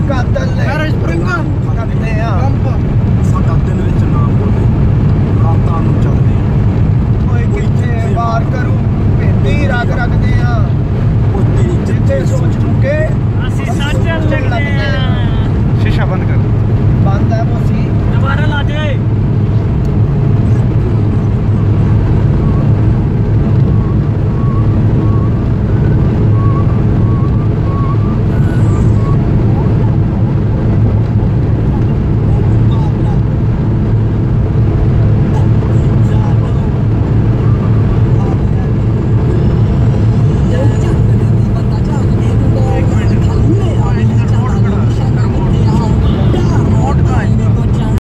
ਕਾਤਲ ਨੇ ਕਰਦੇ ਆ ਸਾਡਾ ਦਿਨ ਵਿੱਚ ਨਾ ਬੋਲੇ ਰਾਤਾਂ ਨੂੰ ਚੱਲਦੇ ਓਏ ਕਿੱਥੇ ਵਾਰ ਕਰੂ ਭੇਤੀ ਰੱਖ ਰੱਖਦੇ ਆ ਉਹ ਤੇਰੀ ਜਿੱਥੇ ਸੋਚ ਚੁੱਕੇ